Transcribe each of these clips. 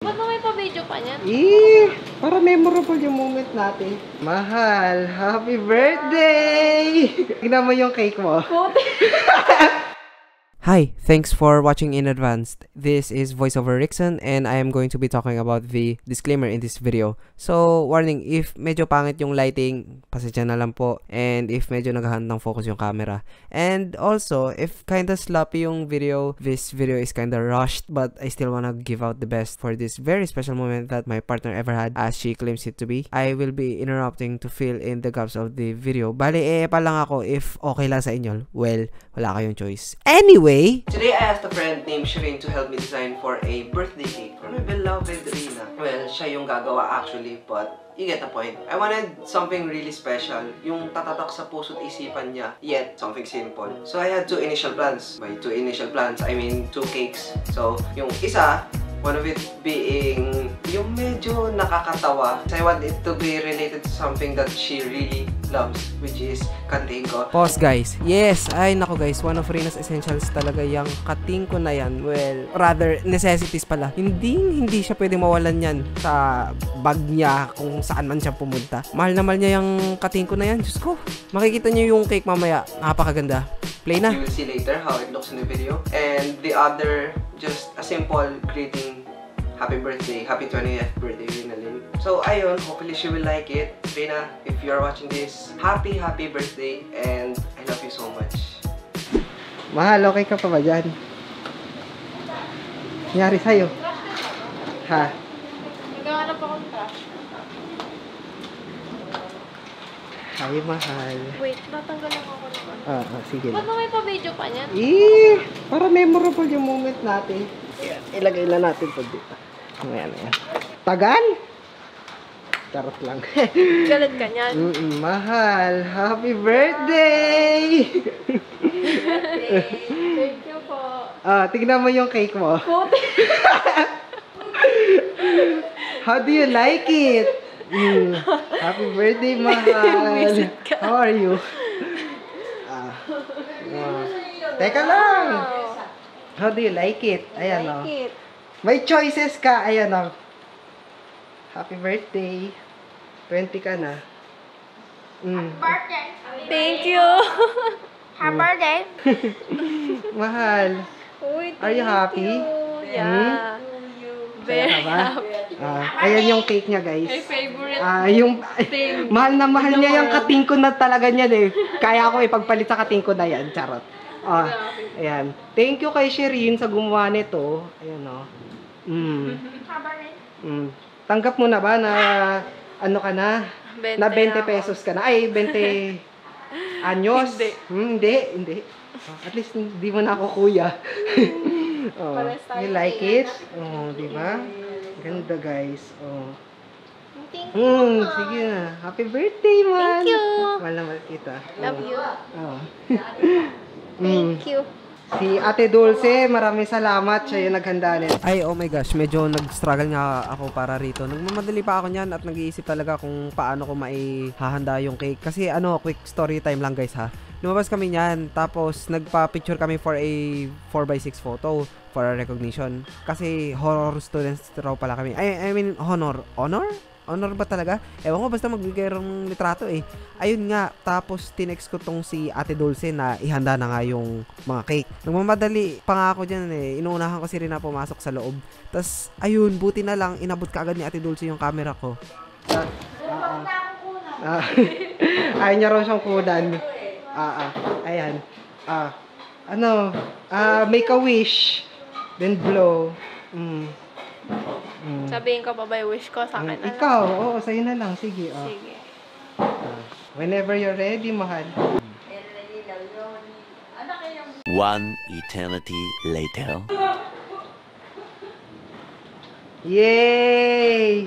Ba't may pa-video pa niyan? Para memorable yung moment natin. Mahal, happy birthday! Tignan mo yung cake mo. Hi, thanks for watching in advance. This is Voiceover Rickson and I am going to be talking about the disclaimer in this video. So, warning, if medyo pangit yung lighting, pasensya na lang po. And if medyo naghahandang focus yung camera. And also, if kinda sloppy yung video, this video is kinda rushed, but I still wanna give out the best for this very special moment that my partner ever had, as she claims it to be. I will be interrupting to fill in the gaps of the video. Bali, pa lang ako if okay lang sa inyo. Well, wala kayong choice. Anyway, today I asked a friend named Sherine to help me design for a birthday cake for my beloved Rina. Well, siya yung gagawa actually, but you get the point. I wanted something really special, yung tatatak sa puso't isipan niya, yet something simple. So I had two initial plans. By two initial plans, I mean two cakes. So, yung isa, one of it being yung medyo nakakatawa. So I want it to be related to something that she really loves, which is katingko. Pause guys. Yes, ay nako guys, one of Rina's essentials talaga yung katingko na yan. Well, rather necessities pala. Hindi siya pwedeng mawalan yan sa bag niya kung saan man siya pumunta. Mahal na mahal niya yung katingko na yan. Diyos ko, makikita niyo yung cake mamaya. Napakaganda. Play na. You will see later how it looks in the video. And the other, just a simple greeting. Happy birthday, happy 20th birthday, Rinalyn. So, ayun, hopefully she will like it. Rina, if you are watching this, happy birthday, and I love you so much. Mahal, okay ka pa ba dyan? Nangyari sa'yo? Ha? Naghahanap akong trash. Hi, mahal. Wait, natanggal lang ako naman. Sige. Ba't may pa-video pa niyan? Para memorable yung moment natin. Yan, ilagay lang natin ito dito. Ayan. Tagal? Charot lang. Galit ka niyan. Mahal, happy birthday! Thank you po. Tignan mo yung cake mo. How do you like it? Happy birthday, mahal. How are you? Teka lang. How do you like it? Ayan o. May choices ka. Ayan o. Happy birthday. 20 ka na. Happy birthday. Thank you. Happy birthday. Mahal. Are you happy? Yeah. Very happy. Ayan yung cake niya, guys. My favorite thing. Mahal na mahal niya yung katingko na talaga niya eh. Kaya ako ipagpalit sa katingko na yan. Charot. Ayan. Thank you kay Sherine sa gumawa nito. Ayan o. Tanggap mo na ba na ano ka na? Na 20 pesos ka na? Ay, 20 anyos? Hindi. At least hindi mo na ako kuya. You like it? Diba? Ganda guys. Thank you. Sige na. Happy birthday, man. Thank you. Mahal na mahal kita. Love you. Thank you. Si Ate Dulce, maraming salamat. Siya yung naghanda nito. Ay, oh my gosh. Medyo nag-struggle nga ako para rito. Nagmamadali pa ako niyan at nag-iisip talaga kung paano ko maihahanda yung cake. Kasi quick story time lang guys ha. Lumabas kami niyan. Tapos nagpa-picture kami for a 4x6 photo for a recognition. Kasi horror students raw pala kami. I mean, honor? Honor ba talaga? Ewan ko, basta magbigay ng litrato eh. Ayun nga, tapos tinext ko tong si Ate Dulce na ihanda na nga yung mga cake. Nagmamadali pa nga ako dyan eh. Inuunahan ko si Rina pumasok sa loob. Tapos, ayun, buti na lang, inabot kaagad ni Ate Dulce yung camera ko. Ayaw niya raw siyang kunan. Ayan. Make a wish. Then blow. Sabihin ko pa ba yung wish ko sa akin? Ikaw, oo, sa'yo na lang. Sige. Sige. Whenever you're ready, mahal. One eternity later. Yay!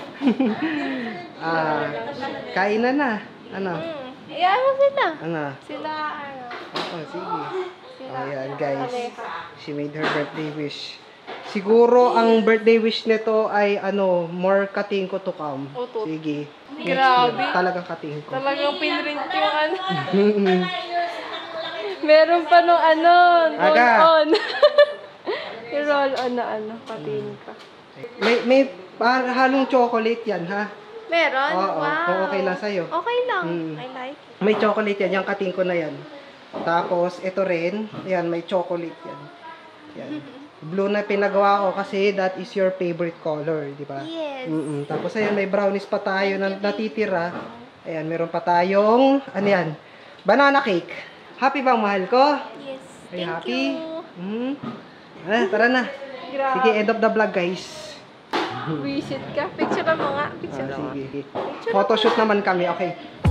Kain na. Ano? Iyan mo sila. Ano? Sila, Sige. Ayan, guys. She made her birthday wish. Siguro, ang birthday wish nito ay, more katingko to come. Sige. Grabe. Talagang katingko. Talagang pinrint yung Meron pa nung roll on. Yung roll on na katingko. May halong chocolate yan, ha? Meron? Oo, Wow. kung okay lang sa'yo. Okay lang. Mm. I like. May chocolate yan, yung kating ko na yan. Tapos, ito rin, yan, may chocolate yan. Yan. Blue na pinagawa ko kasi that is your favorite color, di ba? Yes. Tapos, ayan, may brownies pa tayo na natitira. Ayan, meron pa tayong, ano yan, banana cake. Happy bang mahal ko? Yes. Are you Thank happy? you. Tara na. Grabe. Sige, end of the vlog, guys. Visit ka. Picture mo nga. Picture mo. Sige. Photoshoot naman kami, okay.